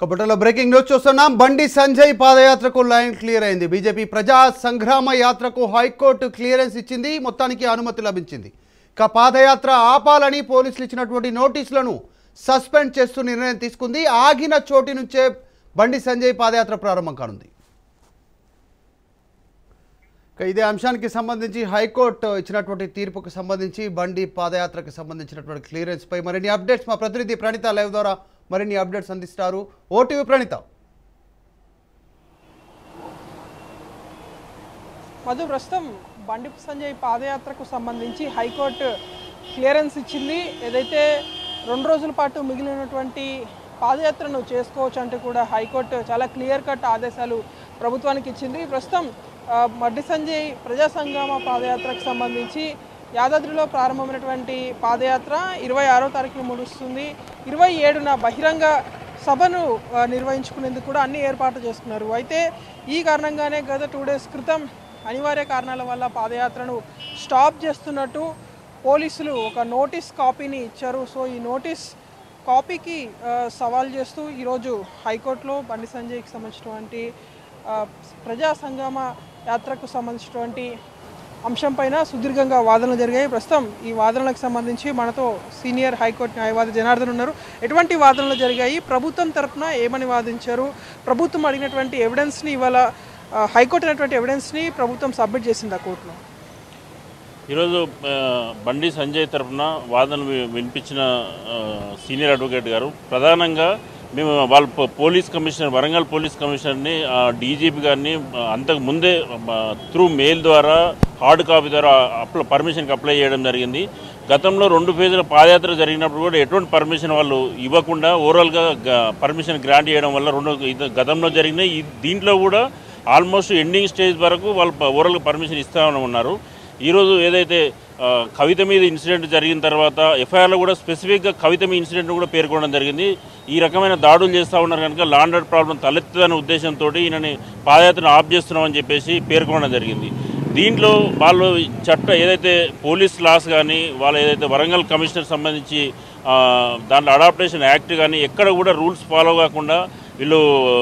కబుటలో breaking news చూస్తున్నాం. బండి సంజయ్ పాదయాత్రకు line clear అయింది. బీజేపీ ప్రజా సంగ్రామ యాత్రకు హైకోర్టు క్లియరెన్స్ ఇచ్చింది. మొత్తానికి అనుమతి లభించింది. ఇక పాదయాత్ర ఆపాలని పోలీసులు ఇచ్చినటువంటి నోటీసులను సస్పెండ్ చేస్తూ నిర్ణయం తీసుకుంది. ఆగిన చోటి నుంచే బండి సంజయ్ పాదయాత్ర ప్రారంభం కానుంది. ఇదే అంశానికి సంబంధించి హైకోర్టు ఇచ్చినటువంటి తీర్పుకు సంబంధించి బండి పాదయాత్రకు సంబంధించినటువంటి క్లియరెన్స్ పై మరిన్ని అప్డేట్స్ మా ప్రతినిధి ప్రణీత లైవ్ ద్వారా మరిన్ని అప్డేట్స్ అందిస్తారు. ఓటీవీ ప్రణీత. మధు, ప్రస్తుతం బండి సంజయ్ పాదయాత్రకు సంబంధించి హైకోర్టు క్లియరెన్స్ ఇచ్చింది. ఏదైతే 2 రోజుల పాటు మిగిలినటువంటి పాదయాత్రను చేసుకోవచ్చు అంటే కూడా హైకోర్టు చాలా క్లియర్ కట్ ఆదేశాలు ప్రభుత్వానికి ఇచ్చింది. ప్రస్తుతం బండి సంజయ్ ప్రజా సంగ్రామ పాదయాత్రకు సంబంధించి యాదాద్రిలో ప్రారంభమైనటువంటి పాదయాత్ర 26వ తారీఖున ముగుస్తుంది. 27న బహిరంగ సభను నిర్వహించుకునేందుకు కూడా అన్ని ఏర్పాట్లు చేసుకున్నారు. అయితే ఈ కారణంగానే గత 2 డేస్ క్రితం అనివార్య కారణాల వల్ల పాదయాత్రను స్టాప్ చేస్తున్నట్టు పోలీసులు ఒక నోటీస్ కాపీని ఇచ్చారు. సో ఈ నోటీస్ కాపీకి సవాల్ చేస్తూ ఈరోజు హైకోర్టులో బండి సంజయ్కి సంబంధించినటువంటి ప్రజా సంగ్రామ యాత్రకు సంబంధించినటువంటి అంశంపైన సుదీర్ఘంగా వాదనలు జరిగాయి. ప్రస్తుతం ఈ వాదనలకు సంబంధించి మనతో సీనియర్ హైకోర్టు న్యాయవాది జనార్దన్ ఉన్నారు. ఎటువంటి వాదనలు జరిగాయి, ప్రభుత్వం తరఫున ఏమని వాదించారు, ప్రభుత్వం అడిగినటువంటి ఎవిడెన్స్ని ఇవాళ హైకోర్టు అయినటువంటి ఎవిడెన్స్ని ప్రభుత్వం సబ్మిట్ చేసింది ఆ కోర్టులో. ఈరోజు బండి సంజయ్ తరఫున వాదనలు వినిపించిన సీనియర్ అడ్వకేట్ గారు ప్రధానంగా మేము వాళ్ళ పోలీస్ కమిషనర్, వరంగల్ పోలీస్ కమిషనర్ని, డీజీపీ గారిని అంతకు ముందే త్రూ మెయిల్ ద్వారా హార్డ్ కాపీ ద్వారా పర్మిషన్కి అప్లై చేయడం జరిగింది. గతంలో 2 ఫేజుల పాదయాత్ర జరిగినప్పుడు కూడా ఎటువంటి పర్మిషన్ వాళ్ళు ఇవ్వకుండా ఓవరాల్గా పర్మిషన్ గ్రాంట్ చేయడం వల్ల గతంలో జరిగిన దీంట్లో కూడా ఆల్మోస్ట్ ఎండింగ్ స్టేజ్ వరకు వాళ్ళు ఓవరాల్గా పర్మిషన్ ఇస్తామని ఉన్నారు. ఈరోజు ఏదైతే కవిత మీద ఇన్సిడెంట్ జరిగిన తర్వాత ఎఫ్ఐఆర్లో కూడా స్పెసిఫిక్గా కవిత మీద ఇన్సిడెంట్ కూడా పేర్కొనడం జరిగింది. ఈ రకమైన దాడులు చేస్తూ ఉన్నారు కనుక లా అండ్ ఆర్డర్ ప్రాబ్లం తలెత్తదనే ఉద్దేశంతో ఈయనని పాదయాత్రను ఆఫ్ చేస్తున్నామని చెప్పేసి పేర్కొనడం జరిగింది. దీంట్లో వాళ్ళు ఏదైతే పోలీస్ లాస్ కానీ వాళ్ళు ఏదైతే వరంగల్ కమిషనర్ సంబంధించి దాంట్లో అడాప్టేషన్ యాక్ట్ కానీ ఎక్కడ కూడా రూల్స్ ఫాలో కాకుండా వీళ్ళు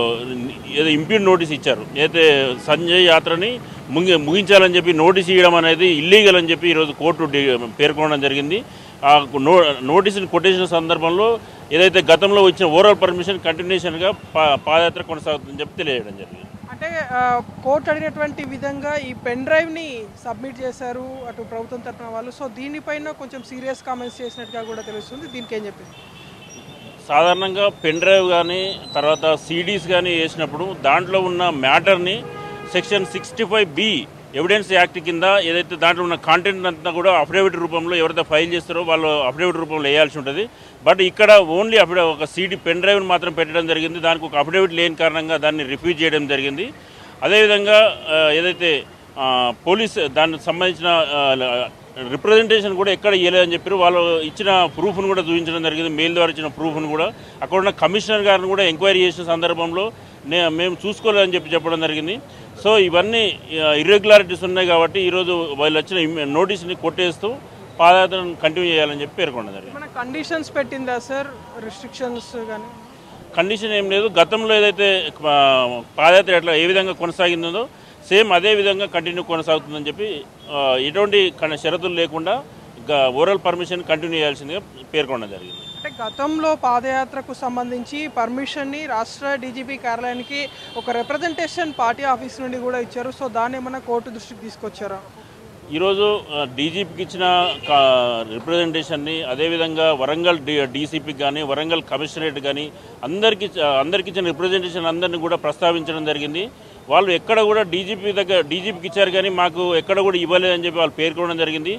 ఏదో ఇంప్యూన్ నోటీస్ ఇచ్చారు. ఏదైతే సంజయ్ యాత్రని ముగించాలని చెప్పి నోటీస్ ఇవ్వడం అనేది ఇల్లీగల్ అని చెప్పి ఈరోజు కోర్టు పేర్కొనడం జరిగింది. ఆ నోటీసుని కొట్టేసిన సందర్భంలో ఏదైతే గతంలో వచ్చిన ఓవరాల్ పర్మిషన్ కంటిన్యూషన్గా పాదయాత్ర కొనసాగుతుందని చెప్పి తెలియజేయడం జరిగింది. అంటే కోర్టు అడిగినటువంటి విధంగా ఈ పెన్ డ్రైవ్ని సబ్మిట్ చేశారు అటు ప్రభుత్వం తరఫున వాళ్ళు. సో దీనిపైన కొంచెం సీరియస్ కామెంట్స్ చేసినట్టుగా కూడా తెలుస్తుంది. దీనికి ఏం చెప్పింది? సాధారణంగా పెన్ డ్రైవ్ కానీ తర్వాత సీడీస్ కానీ వేసినప్పుడు దాంట్లో ఉన్న మ్యాటర్ని సెక్షన్ 65B ఎవిడెన్స్ యాక్ట్ కింద ఏదైతే దాంట్లో ఉన్న కాంటెంట్ అంతా కూడా అఫిడవిట్ రూపంలో ఎవరైతే ఫైల్ చేస్తారో వాళ్ళు అఫిడవిట్ రూపంలో వేయాల్సి ఉంటుంది. బట్ ఇక్కడ ఓన్లీ ఒక సీడీ పెన్ డ్రైవ్ని మాత్రం పెట్టడం జరిగింది. దానికి ఒక అఫిడవిట్ లేని కారణంగా దాన్ని రిఫ్యూజ్ చేయడం జరిగింది. అదేవిధంగా ఏదైతే పోలీస్ దానికి సంబంధించిన రిప్రజెంటేషన్ కూడా ఎక్కడ ఇవ్వలేదని చెప్పారు. వాళ్ళు ఇచ్చిన ప్రూఫ్ను కూడా చూపించడం జరిగింది. మెయిల్ ద్వారా ఇచ్చిన ప్రూఫ్ను కూడా అక్కడ ఉన్న కమిషనర్ గారిని కూడా ఎంక్వైరీ చేసిన సందర్భంలో మేము చూసుకోలేదని చెప్పడం జరిగింది. సో ఇవన్నీ ఇర్రెగ్యులారిటీస్ ఉన్నాయి కాబట్టి ఈరోజు వాళ్ళు వచ్చిన నోటీస్ని కొట్టేస్తూ పాదయాత్రను కంటిన్యూ చేయాలని చెప్పి పేర్కొనడం జరిగింది. కండిషన్స్ పెట్టిందా సార్, రిస్ట్రిక్షన్స్ కానీ? కండిషన్ ఏం లేదు. గతంలో ఏదైతే పాదయాత్ర ఎట్లా ఏ విధంగా కొనసాగిందో సేమ్ అదే విధంగా కంటిన్యూ కొనసాగుతుందని చెప్పి ఎటువంటి షరతులు లేకుండా ఓవరాల్ పర్మిషన్ కంటిన్యూ చేయాల్సిందిగా పేర్కొనడం జరిగింది. అంటే గతంలో పాదయాత్రకు సంబంధించి పర్మిషన్ని రాష్ట్ర డీజీపీ కార్యాలయానికి ఒక రిప్రజెంటేషన్ పార్టీ ఆఫీస్ నుండి కూడా ఇచ్చారు. సో దాన్ని ఏమన్నా కోర్టు దృష్టికి తీసుకొచ్చారా? ఈరోజు డీజీపీకి ఇచ్చిన రిప్రజెంటేషన్ని అదేవిధంగా వరంగల్ డీసీపీకి కానీ వరంగల్ కమిషనరేట్ కానీ అందరికీ ఇచ్చిన రిప్రజెంటేషన్ అందరినీ కూడా ప్రస్తావించడం జరిగింది. వాళ్ళు ఎక్కడ కూడా డీజీపీకి ఇచ్చారు కానీ మాకు ఎక్కడ కూడా ఇవ్వలేదని చెప్పి వాళ్ళు పేర్కొనడం జరిగింది.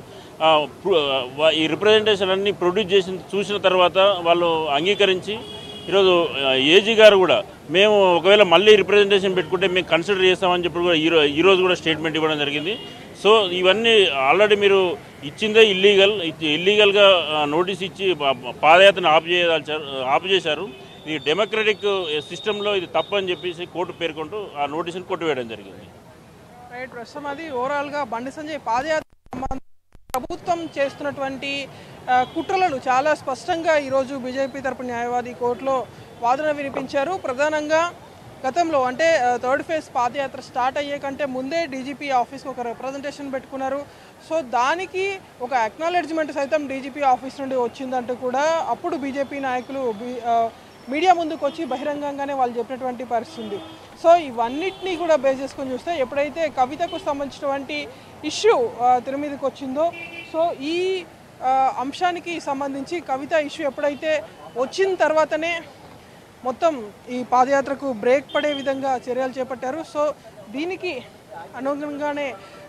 ఈ రిప్రజెంటేషన్ అన్ని ప్రొడ్యూస్ చూసిన తర్వాత వాళ్ళు అంగీకరించి ఈరోజు ఏజీ గారు కూడా మేము ఒకవేళ మళ్ళీ రిప్రజెంటేషన్ పెట్టుకుంటే మేము కన్సిడర్ చేస్తామని చెప్పి కూడా ఈరోజు కూడా స్టేట్మెంట్ ఇవ్వడం జరిగింది. సో ఇవన్నీ ఆల్రెడీ మీరు ఇచ్చిందే ఇల్లీగల్గా నోటీస్ ఇచ్చి పాదయాత్రను ఆపు చేశారు. ఇది డెమోక్రటిక్ సిస్టంలో ఇది తప్పని చెప్పేసి కోర్టు పేర్కొంటూ ఆ నోటీసును కొట్టివేయడం జరిగింది. రైట్. ప్రస్తుతం అది ఓవరాల్గా బండి సంజయ్ పాదయాత్ర ప్రభుత్వం చేస్తున్నటువంటి కుట్రలను చాలా స్పష్టంగా ఈరోజు బీజేపీ తరపు న్యాయవాది కోర్టులో వాదన వినిపించారు. ప్రధానంగా గతంలో అంటే థర్డ్ ఫేజ్ పాదయాత్ర స్టార్ట్ అయ్యే కంటే ముందే డీజీపీ ఆఫీస్కి ఒక రిప్రజెంటేషన్ పెట్టుకున్నారు. సో దానికి ఒక అక్నాలెడ్జ్మెంట్ సైతం డీజీపీ ఆఫీస్ నుండి వచ్చిందంటూ కూడా అప్పుడు బీజేపీ నాయకులు మీడియా ముందుకు వచ్చి బహిరంగంగానే వాళ్ళు చెప్పినటువంటి పరిస్థితి. సో ఇవన్నిటినీ కూడా బేస్ చేసుకొని చూస్తే ఎప్పుడైతే కవితకు సంబంధించినటువంటి ఇష్యూ తెర మీదకి వచ్చిందో, సో ఈ అంశానికి సంబంధించి కవిత ఇష్యూ ఎప్పుడైతే వచ్చిన తర్వాతనే మొత్తం ఈ పాదయాత్రకు బ్రేక్ పడే విధంగా చర్యలు చేపట్టారు. సో దీనికి అనుగుణంగానే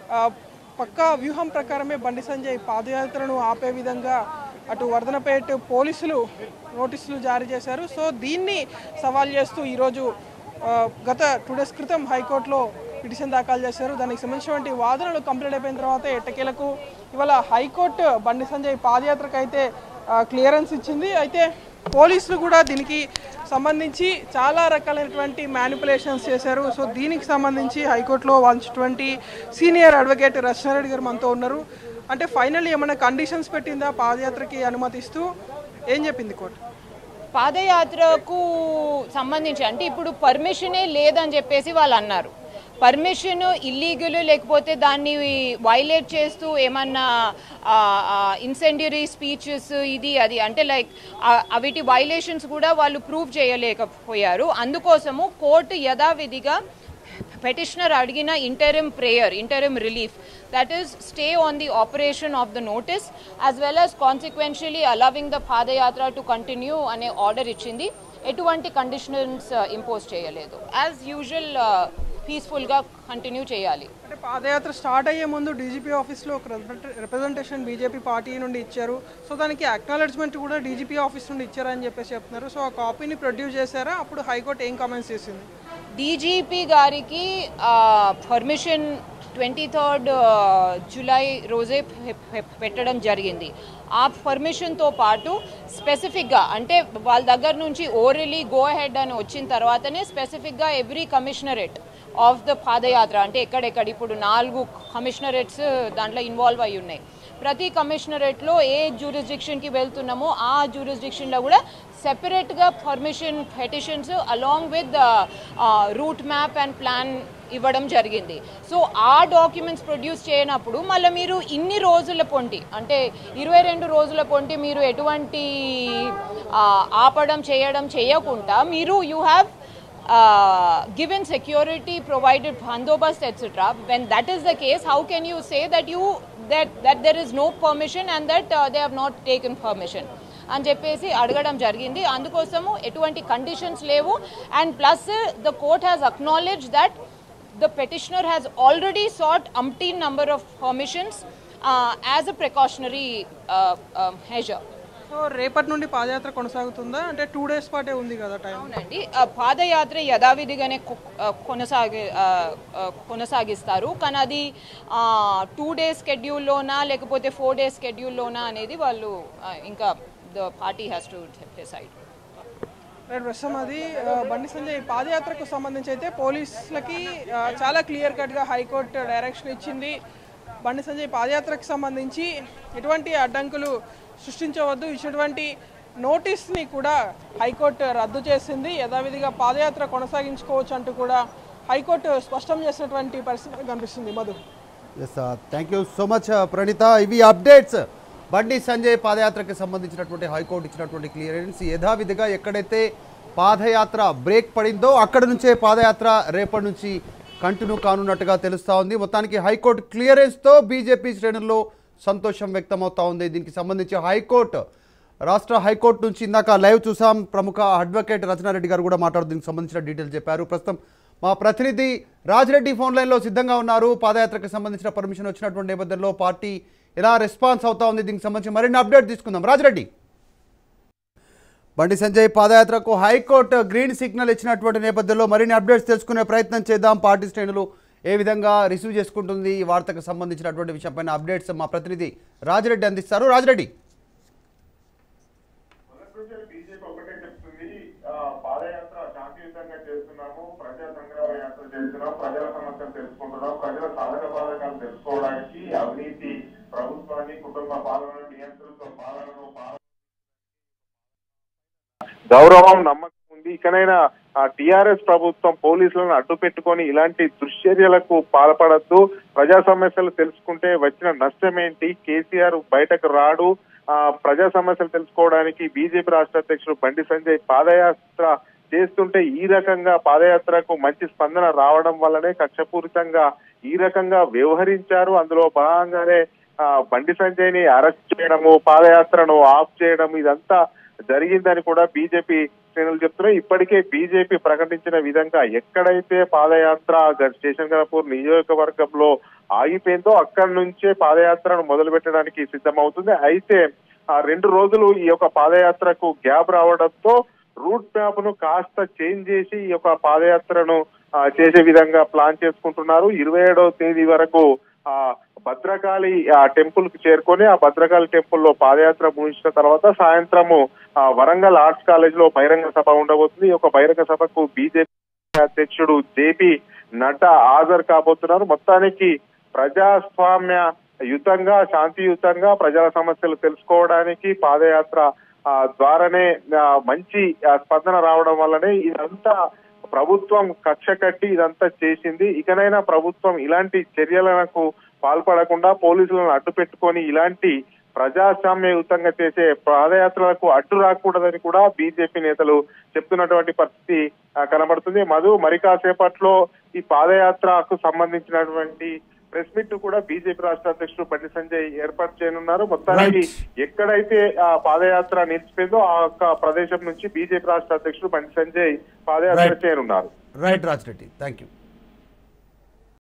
పక్కా వ్యూహం ప్రకారమే బండి సంజయ్ పాదయాత్రను ఆపే విధంగా అటు వర్ధనపేట పోలీసులు నోటీసులు జారీ చేశారు. సో దీన్ని సవాల్ చేస్తూ ఈరోజు గత 2 days క్రితం హైకోర్టులో పిటిషన్ దాఖలు చేశారు. దానికి సంబంధించినటువంటి వాదనలు కంప్లీట్ అయిపోయిన తర్వాత ఎట్టకేలకు ఇవాళ హైకోర్టు బండి సంజయ్ పాదయాత్రకు అయితే క్లియరెన్స్ ఇచ్చింది. అయితే పోలీసులు కూడా దీనికి సంబంధించి చాలా రకాలైనటువంటి మ్యానిపులేషన్స్ చేశారు. సో దీనికి సంబంధించి హైకోర్టులో వాదించినటువంటి సీనియర్ అడ్వకేట్ రచనారెడ్డి గారు మనతో ఉన్నారు. అంటే ఫైనల్లీ ఏమైనా కండిషన్స్ పెట్టిందా పాదయాత్రకి అనుమతిస్తూ, ఏం చెప్పింది కోర్టు? పాదయాత్రకు సంబంధించి అంటే ఇప్పుడు పర్మిషనే లేదని చెప్పేసి వాళ్ళు అన్నారు. పర్మిషన్ ఇల్లీగల్ లేకపోతే దాన్ని వైలేట్ చేస్తూ ఏమన్నా ఇన్సెండియరీ స్పీచెస్ ఇది అది అంటే లైక్ వీటి వైలేషన్స్ కూడా వాళ్ళు ప్రూవ్ చేయలేకపోయారు. అందుకోసము కోర్టు యథావిధిగా petitioner అడిగిన interim relief, that is stay on the operation of the notice as well as consequentially allowing the padayatra to continue అనే ఆర్డర్ ఇచ్చింది. ఎటువంటి కండిషన్స్ ఇంపోజ్ చేయలేదు. యాజ్ యూజువల్ పీస్ఫుల్గా కంటిన్యూ చేయాలి. అంటే పాదయాత్ర స్టార్ట్ అయ్యే ముందు డీజీపీ ఆఫీస్లో ఒక రిప్రజెంటేషన్ బీజేపీ పార్టీ నుండి ఇచ్చారు. సో దానికి అక్నాలెడ్జ్మెంట్ కూడా డీజీపీ ఆఫీస్ నుండి ఇచ్చారని చెప్పేసి చెప్తున్నారు. సో ఆ కాపీని ప్రొడ్యూస్ చేశారా? అప్పుడు హైకోర్టు ఏం కామెంట్స్ చేసింది? డీజీపీ గారికి పర్మిషన్ 23rd జూలై రోజే పెట్టడం జరిగింది. ఆ పర్మిషన్తో పాటు స్పెసిఫిక్గా అంటే వాళ్ళ దగ్గర నుంచి ఓరలీ గో హెడ్ అని వచ్చిన తర్వాతనే స్పెసిఫిక్గా every commissionerate of the padayatra అంటే ఎక్కడెక్కడ ఇప్పుడు 4 కమిషనరేట్స్ దాంట్లో ఇన్వాల్వ్ అయి ఉన్నాయి. ప్రతి కమిషనరేట్లో ఏ జ్యూరిస్డిక్షన్కి వెళ్తున్నామో ఆ జ్యూరిస్డిక్షన్లో కూడా సెపరేట్గా permission petitions along with route map and plan ఇవ్వడం జరిగింది. సో ఆ డాక్యుమెంట్స్ ప్రొడ్యూస్ చేయనప్పుడు మళ్ళీ మీరు ఇన్ని రోజుల పొంటి అంటే 22 రోజుల పొంటి మీరు ఎటువంటి ఆపడం చేయకుండా మీరు you have given security, provided bandobast etc. When that is the case, how can you say that there is no permission and that they have not taken permission అని చెప్పేసి అడగడం జరిగింది. అందుకోసము ఎటువంటి కండిషన్స్ లేవు. And plus the court has acknowledge that the petitioner has already sought umpteen number of permissions as a precautionary measure. So రేపటి నుండి పాదయాత్ర కొనసాగుతుందా? అంటే 2 days పాటే ఉంది కదా టైం. అవునండి, పాదయాత్ర యథావిధిగానే కొనసాగిస్తారు. కానీ అది 2 days స్కెడ్యూల్లోనా లేకపోతే 4 days స్కెడ్యూల్లోనా అనేది వాళ్ళు ఇంకా the party has to decide. ప్రస్తుతం అది బండి సంజయ్ పాదయాత్రకు సంబంధించి అయితే పోలీసులకి చాలా క్లియర్ కట్గా హైకోర్టు డైరెక్షన్ ఇచ్చింది. బండి సంజయ్ పాదయాత్రకు సంబంధించి ఎటువంటి అడ్డంకులు సృష్టించవద్దు, ఇచ్చినటువంటి నోటీస్ని కూడా హైకోర్టు రద్దు చేసింది. యథావిధిగా పాదయాత్ర కొనసాగించుకోవచ్చు అంటూ కూడా హైకోర్టు స్పష్టం చేసినటువంటి పరిస్థితి కనిపిస్తుంది. Madhu. Yes, thank you so much Praneetha. ఇవి అప్డేట్స్ బండి సంజయ్ పాదయాత్రకు సంబంధించినటువంటి హైకోర్టు ఇచ్చినటువంటి క్లియరెన్స్. యథావిధిగా ఎక్కడైతే పాదయాత్ర బ్రేక్ పడిందో అక్కడ నుంచే పాదయాత్ర రేపటి నుంచి కంటిన్యూ కానున్నట్టుగా తెలుస్తూ ఉంది. మొత్తానికి హైకోర్టు క్లియరెన్స్తో బీజేపీ శ్రేణుల్లో సంతోషం వ్యక్తమవుతా ఉంది. దీనికి సంబంధించి రాష్ట్ర హైకోర్టు నుంచి ఇందాక లైవ్ చూసాం. ప్రముఖ అడ్వకేట్ రచనారెడ్డి గారు కూడా మాట్లాడుతూ దీనికి సంబంధించిన డీటెయిల్స్ చెప్పారు. ప్రస్తుతం మా ప్రతినిధి రాజిరెడ్డి ఫోన్ లైన్లో సిద్ధంగా ఉన్నారు. పాదయాత్రకు సంబంధించిన పర్మిషన్ వచ్చినటువంటి నేపథ్యంలో పార్టీ ఎలా రెస్పాన్స్ అవుతా ఉంది, దీనికి సంబంధించి మరిన్ని అప్డేట్ తీసుకుందాం. రాజిరెడ్డి, బండి సంజయ్ పాదయాత్రకు హైకోర్టు గ్రీన్ సిగ్నల్ ఇచ్చినటువంటి నేపథ్యంలో మరిన్ని అప్డేట్స్ తెలుసుకునే ప్రయత్నం చేద్దాం. పార్టీ శ్రేణులు ఏ విధంగా రిసీవ్ చేసుకుంటుంది ఈ వార్తకు సంబంధించినటువంటి విషయంపైన అప్డేట్స్ మా ప్రతినిధి రాజిరెడ్డి అందిస్తారు. రాజిరెడ్డి, బీజేపీ ఒకటే చెప్తుంది, పాదయాత్ర శాంతియుతంగా చేస్తున్నాము, ప్రజా సంగ్రామ యాత్ర చేస్తున్నాం, ప్రజల సమస్యలు తెలుసుకుంటున్నాం, ప్రజల సాధక బాధకాలు తెలుసుకోవడానికి అవినీతి ప్రభుత్వాన్ని, కుటుంబ పాలన, నియంత్రణతో పాలనను గౌరవం, నమ్మకం ఉంది. ఇకనైనా టిఆర్ఎస్ ప్రభుత్వం పోలీసులను అడ్డు పెట్టుకొని ఇలాంటి దుశ్చర్యలకు పాల్పడద్దు. ప్రజా సమస్యలు తెలుసుకుంటే వచ్చిన నష్టం ఏంటి, కేసీఆర్ బయటకు రాడు, ప్రజా సమస్యలు తెలుసుకోవడానికి బీజేపీ రాష్ట్ర అధ్యక్షుడు బండి సంజయ్ పాదయాత్ర చేస్తుంటే ఈ రకంగా పాదయాత్రకు మంచి స్పందన రావడం వల్లనే కక్షపూరితంగా ఈ రకంగా వ్యవహరించారు. అందులో భాగంగానే బండి సంజయ్ ని అరెస్ట్ చేయడము, పాదయాత్రను ఆఫ్ చేయడం ఇదంతా జరిగిందని కూడా బీజేపీ శ్రేణులు చెప్తున్నాయి. ఇప్పటికే బీజేపీ ప్రకటించిన విధంగా ఎక్కడైతే పాదయాత్ర స్టేషన్ గణపూర్ నియోజకవర్గంలో ఆగిపోయిందో అక్కడి నుంచే పాదయాత్రను మొదలు పెట్టడానికి సిద్ధమవుతుంది. అయితే 2 రోజులు ఈ యొక్క పాదయాత్రకు గ్యాప్ రావడంతో రూట్ మ్యాప్ ను కాస్త చేంజ్ చేసి ఈ యొక్క పాదయాత్రను చేసే విధంగా ప్లాన్ చేసుకుంటున్నారు. 27వ తేదీ వరకు భద్రకాళి టెంపుల్ కు చేరుకొని ఆ భద్రకాళి టెంపుల్ లో పాదయాత్ర ముగించిన తర్వాత సాయంత్రము వరంగల్ ఆర్ట్స్ కాలేజ్ లో బహిరంగ సభ ఉండబోతుంది. ఈ యొక్క బహిరంగ సభకు బీజేపీ అధ్యక్షుడు జేపీ నడ్డా హాజరు కాబోతున్నారు. మొత్తానికి ప్రజాస్వామ్య యుతంగా శాంతియుతంగా ప్రజల సమస్యలు తెలుసుకోవడానికి పాదయాత్ర ద్వారానే మంచి స్పందన రావడం వల్లనే ఇదంతా ప్రభుత్వం కక్ష కట్టి ఇదంతా చేసింది. ఇకనైనా ప్రభుత్వం ఇలాంటి చర్యలకు పాల్పడకుండా పోలీసులను అడ్డు పెట్టుకొని ఇలాంటి ప్రజాస్వామ్యయుతంగా చేసే పాదయాత్రలకు అడ్డు రాకూడదని కూడా బీజేపీ నేతలు చెప్తున్నటువంటి పరిస్థితి కనబడుతుంది. మరి కాసేపట్లో ఈ పాదయాత్రకు సంబంధించినటువంటి ప్రెస్ మీట్ కూడా బీజేపీ రాష్ట్ర అధ్యక్షుడు బండి సంజయ్ ఏర్పాటు చేయనున్నారు. మొత్తానికి ఎక్కడైతే ఆ పాదయాత్ర నిలిచిపోయిందో ఆ ప్రదేశం నుంచి బీజేపీ రాష్ట్ర అధ్యక్షుడు బండి సంజయ్ పాదయాత్ర చేయనున్నారు. Right Raj Reddy, thank you.